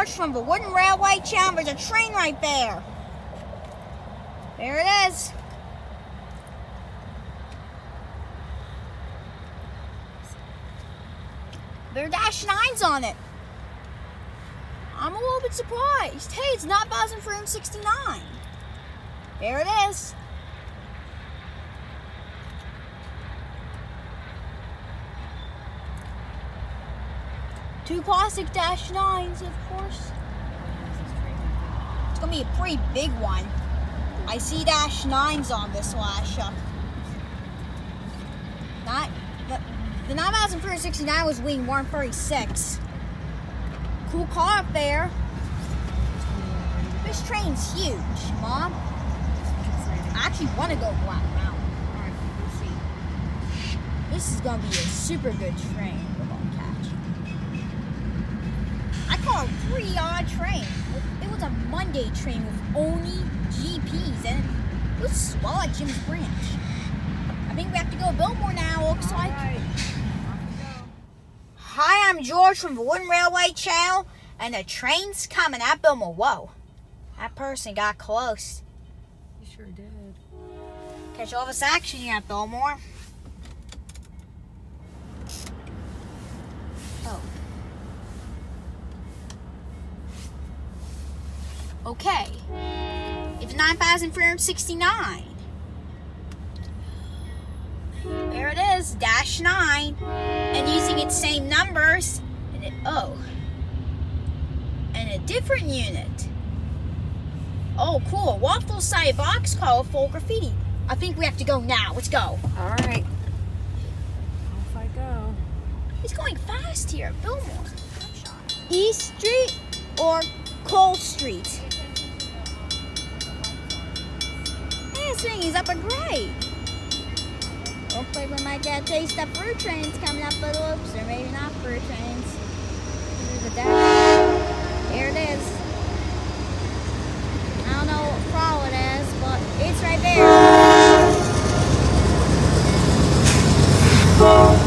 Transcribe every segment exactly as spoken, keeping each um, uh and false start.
George from the Wooden Railway Channel. There's a train right there. There it is. There are dash nines on it. I'm a little bit surprised. Hey, it's nine thousand three hundred sixty-nine. There it is. Two plastic dash nines, of course. It's gonna be a pretty big one. I see dash nines on this lash up. Not the, the nine thousand three hundred sixty-nine was wing one thirty-six. Cool car up there. This train's huge, Mom. I actually want to go Black Mountain. Alright, we'll see. This is gonna be a super good train we're gonna catch. I call it a pretty odd train. It was a Monday train with only G Ps, and it was swell at Jim's Branch. I think we have to go to Biltmore now, looks All like. right. Off we go. Hi, I'm George from the Wooden Railway Channel, and the train's coming at Biltmore. Whoa, that person got close. You sure did. Catch all this action here at Biltmore. Oh. Okay. It's nine thousand three hundred sixty-nine. There it is, dash nine. And using its same numbers. And it, oh. And a different unit. Oh, cool. Waffle-sided boxcar with full graffiti. I think we have to go now. Let's go. All right. Off I go. It's going fast here at Biltmore. East Street or Cole Street? Hey, this thing is up a grade. Looks like we might get a taste of fruit trains coming up the loops, or maybe not fruit trains. There's a dash. There it is. I don't know what crawl it is, but it's right there. Oh!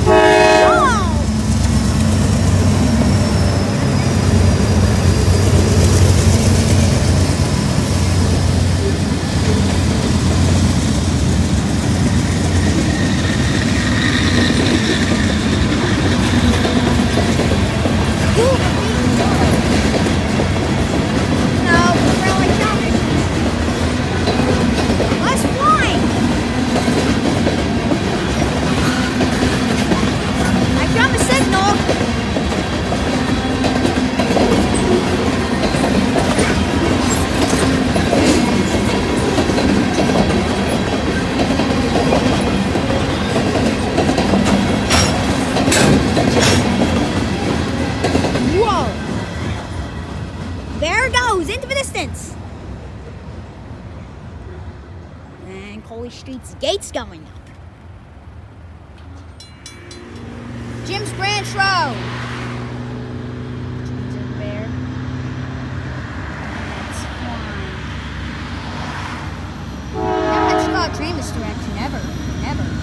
There it goes, into the distance. And Coley Street's gate's going up. Jim's Branch Road. Trains over there. That's fine. Never actually got a train this direction, ever. Never.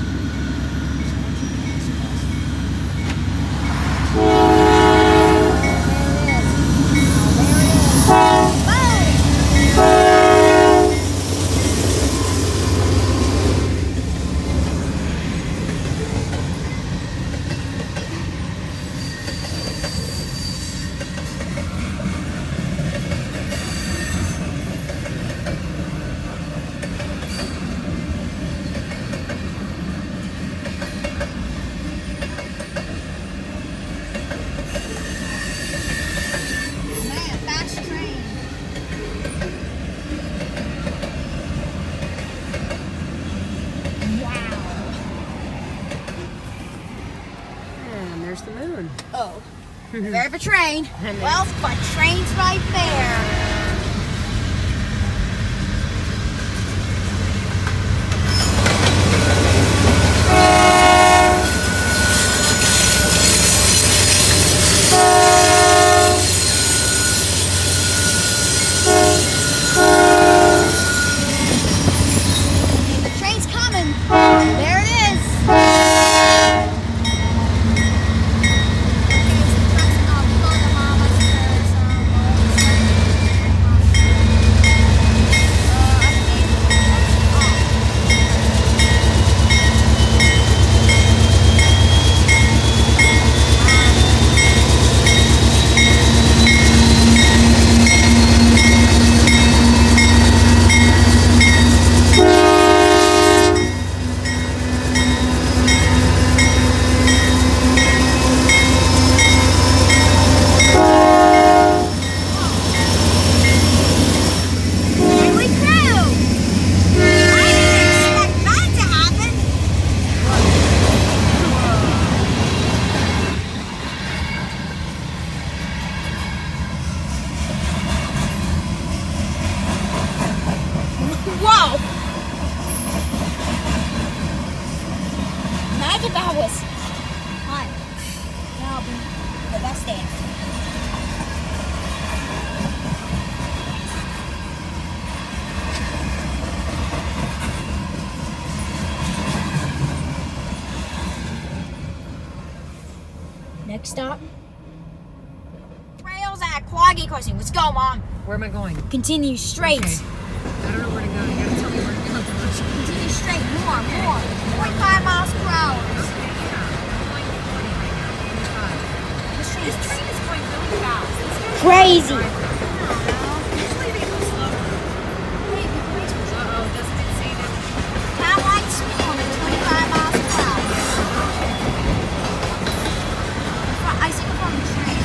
The moon. Oh, there's a train. Well, but train's right there. The train's coming. There it is. Okay, so the truck's gonna pull them all. Whoa! Imagine that was fun. That'll be the best day. Next stop. Trails at Quaggy Crossing. Let's go, Mom. Where am I going? Continue straight. Okay. I don't know where to go. You gotta tell me where to go. Continue straight. More, more. forty-five miles per hour. Okay, yeah. I'm going forty right now. forty-five. This train, this train is going really fast. This guy's Crazy. usually they go slower. Uh-oh, doesn't it say that? How light speed limit twenty-five miles per hour. I see it from the train.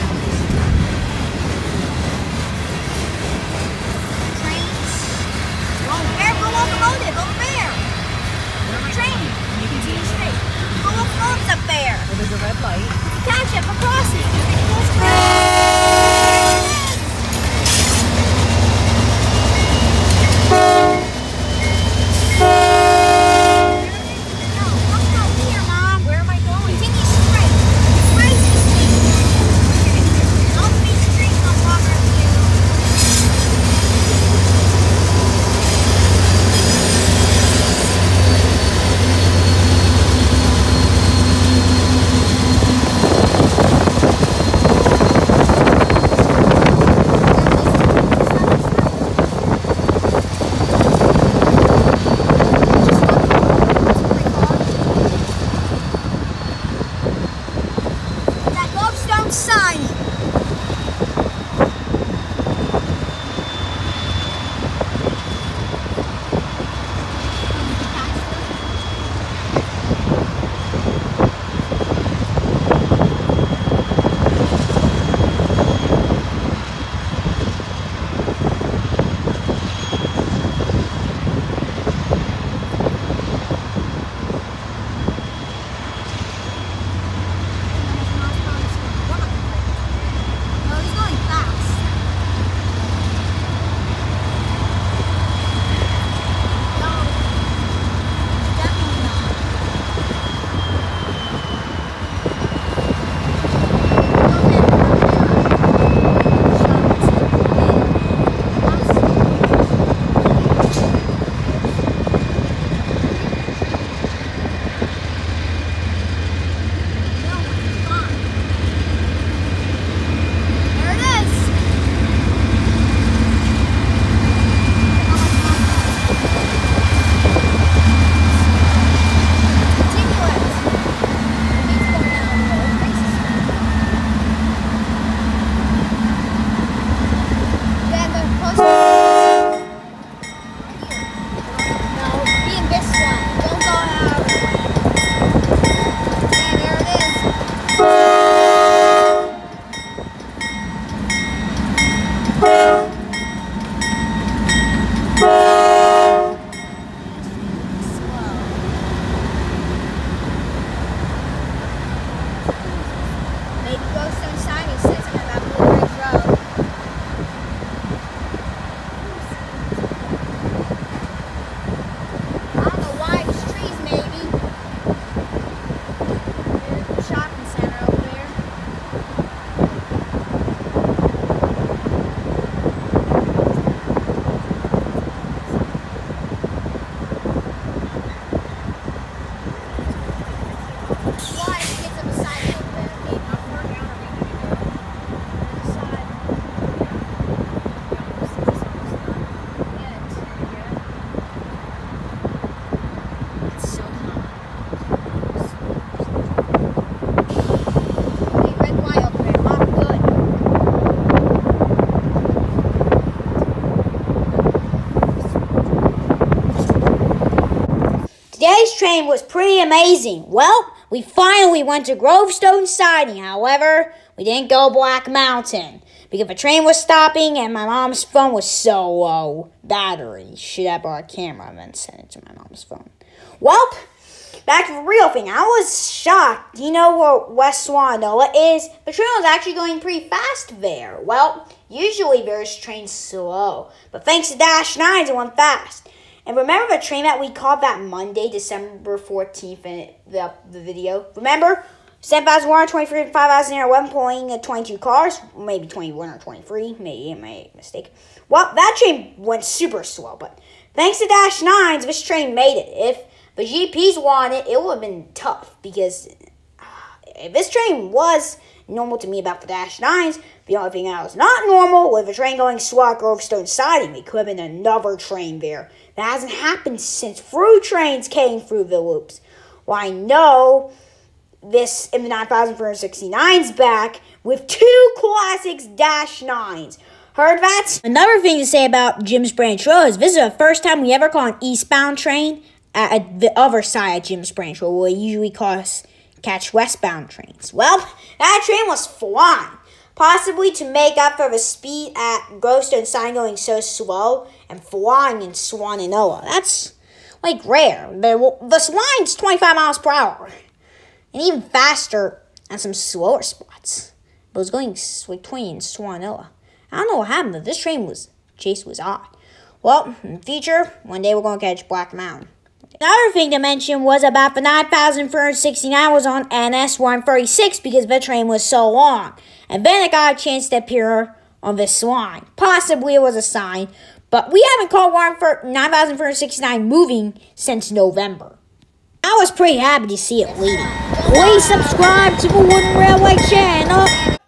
Trains. Oh, there, go locomotive over there. Train. You continue straight. Go locomotive's up there. Well, there's a red light. Catch it for crossing. There it is. No, don't go here, Mom. Where am I going? Continue straight. Crazy speed. Don't be street no longer. That grovestone sign. Oh, he's going fast. No, definitely not. There it is. Continue it. He's going down the crazy speed. Then the post. No, be in this one. Don't go out. Yeah, there it is. Maybe grovestone signing says I'm about Blue Ridge Road. I don't know why, there's trees maybe. There's the shopping center over there. Why? It gets up a side over there. Maybe. How far down are we going to go? Side. It's so hot. Hey, red wine over there. Mom, good. Today's train was pretty amazing. Well, we finally went to Grovestone Siding. However, we didn't go Black Mountain because the train was stopping and my mom's phone was so low battery. Should have brought a camera and then sent it to my mom's phone. Well, back to the real thing. I was shocked. Do you know where West Swannanoa is? The train was actually going pretty fast there. Well, usually there's trains slow, but thanks to Dash nines, it went fast. And remember the train that we caught that Monday, December fourteenth, in the, the video? Remember? seven thousand one hundred twenty-three, five thousand one point twenty-two cars. Maybe twenty-one or twenty-three. Maybe I made a mistake. Well, that train went super slow. But thanks to Dash nines, this train made it. If the G Ps wanted it, it would have been tough. Because if this train was normal to me about the Dash nines, the only thing that was not normal was a train going slow at Grovestone siding. It could have been another train there. That hasn't happened since through trains came through the loops. Well, I know this in the nine thousand four hundred sixty-nine's back with two classics Dash nines. Heard that? Another thing to say about Jim's Branch Road is this is the first time we ever call an eastbound train at the other side of Jim's Branch Road, where we usually call us catch westbound trains. Well, that train was flying, possibly to make up for the speed at Grovestone Sign going so slow and flying in Swannanoa. That's like rare. The, the line's twenty-five miles per hour. And even faster at some slower spots. But it was going like twenty in Swannanoa. I don't know what happened, but this train was, chase was odd. Well, in the future, one day we're going to catch Black Mountain. Another thing to mention was about the nine thousand four hundred sixty-nine was on N S one thirty-six because the train was so long. And then it got a chance to appear on this line. Possibly it was a sign, but we haven't caught nine thousand four hundred sixty-nine moving since November. I was pretty happy to see it leaving. Please subscribe to the Wooden Railway channel.